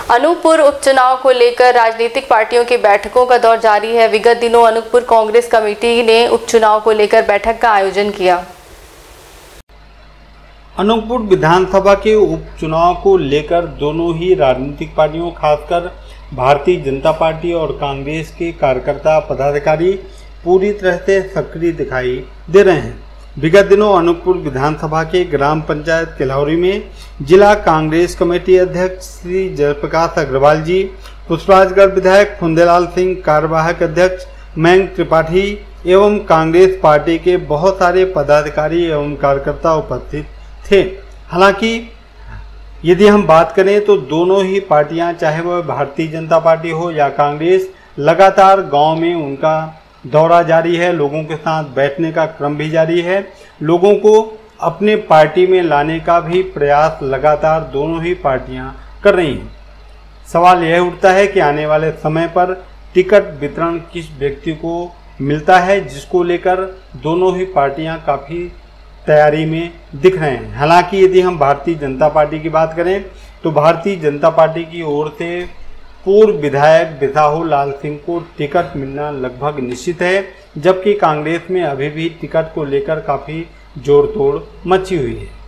अनूपपुर उपचुनाव को लेकर राजनीतिक पार्टियों की बैठकों का दौर जारी है। विगत दिनों अनूपपुर कांग्रेस कमेटी ने उपचुनाव को लेकर बैठक का आयोजन किया। अनूपपुर विधानसभा के उपचुनाव को लेकर दोनों ही राजनीतिक पार्टियों, खासकर भारतीय जनता पार्टी और कांग्रेस के कार्यकर्ता पदाधिकारी पूरी तरह से सक्रिय दिखाई दे रहे हैं। विगत दिनों अनूपपुर विधानसभा के ग्राम पंचायत किलौरी में जिला कांग्रेस कमेटी अध्यक्ष श्री जयप्रकाश अग्रवाल जी, पुष्पराजगढ़ विधायक फुंदेलाल सिंह, कार्यवाहक अध्यक्ष मयंक त्रिपाठी एवं कांग्रेस पार्टी के बहुत सारे पदाधिकारी एवं कार्यकर्ता उपस्थित थे। हालांकि यदि हम बात करें तो दोनों ही पार्टियां, चाहे वह भारतीय जनता पार्टी हो या कांग्रेस, लगातार गांव में उनका दौरा जारी है। लोगों के साथ बैठने का क्रम भी जारी है। लोगों को अपने पार्टी में लाने का भी प्रयास लगातार दोनों ही पार्टियां कर रही हैं। सवाल यह उठता है कि आने वाले समय पर टिकट वितरण किस व्यक्ति को मिलता है, जिसको लेकर दोनों ही पार्टियां काफ़ी तैयारी में दिख रहे हैं। हालांकि यदि हम भारतीय जनता पार्टी की बात करें तो भारतीय जनता पार्टी की ओर से पूर्व विधायक बिसाहू लाल सिंह को टिकट मिलना लगभग निश्चित है, जबकि कांग्रेस में अभी भी टिकट को लेकर काफ़ी जोड़ तोड़ मची हुई है।